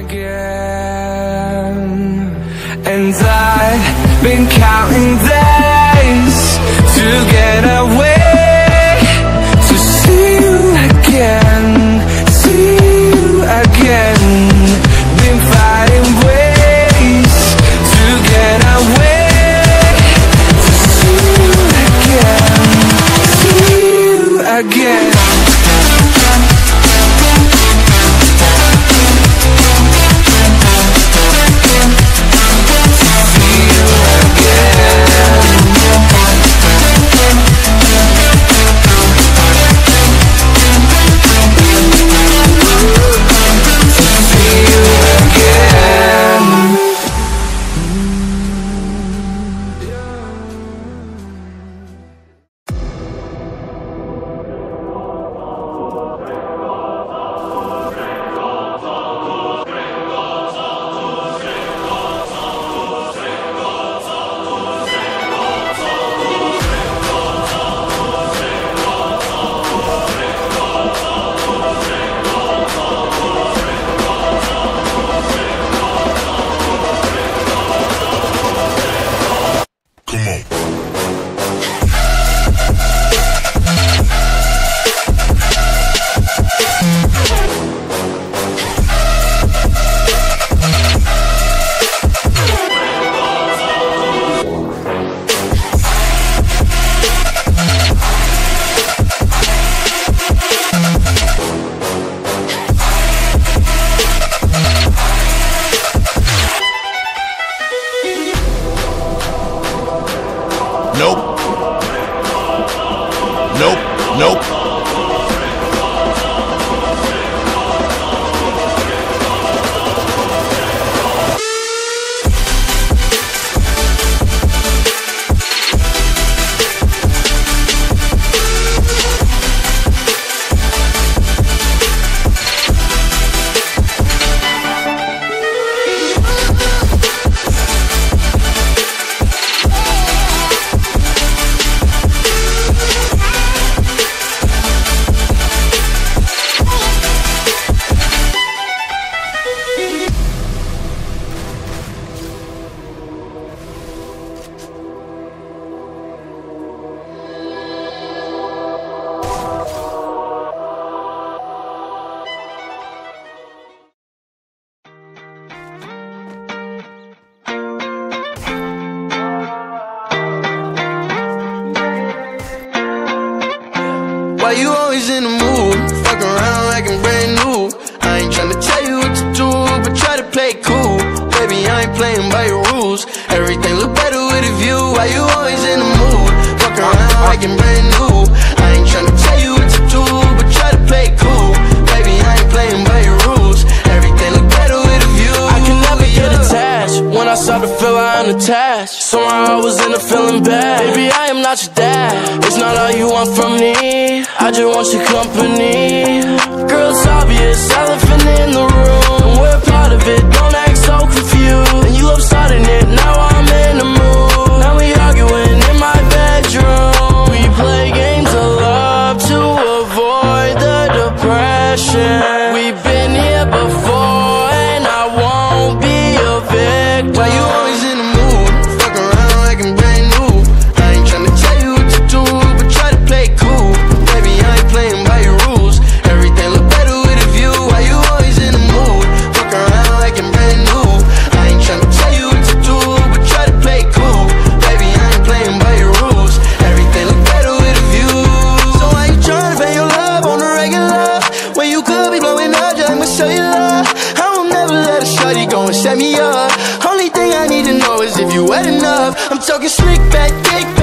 again. And I've been counting days to get away, to see you again, see you again. Been fighting ways to get away, to see you again, see you again. Nope. Nope. Nope. Why you always in the mood? Fuck around like I'm brand new. I ain't tryna tell you what to do, but try to play it cool. Baby, I ain't playing by your rules. Everything look better with a view. Why you always in the mood? Fuck around like I'm brand new. I ain't tryna tell you what to do, but try to play it cool. Baby, I ain't playing by your rules. Everything look better with a view. I can never get attached. When I start to feel I unattached, somehow I was in a feeling bad. Baby, I am not your dad. It's not all you want from me, I just want your company. Girl, it's obvious, elephant in the room, and we're part of it, don't act so confused. And you love starting it, now I'm in the mood. Now we arguing in my bedroom. We play games of love to avoid the depression. We've been here before, and I won't be a victim. Why you always in the mood? Fuck around like I'm brand new. I ain't tryna tell you what to do, but try to play it cool. Baby, I ain't playing by your rules. Everything look better with a view. Why you always in the mood? Fuck around like I'm brand new. I ain't tryna tell you what to do, but try to play it cool. Baby, I ain't playing by your rules. Everything look better with a view. So why you tryna pay your love on the regular, when you could be blowing up just like my cellular? I will never let a shorty go and set me up. Only thing I need to know is if you wet enough. I'm talking slick back, kick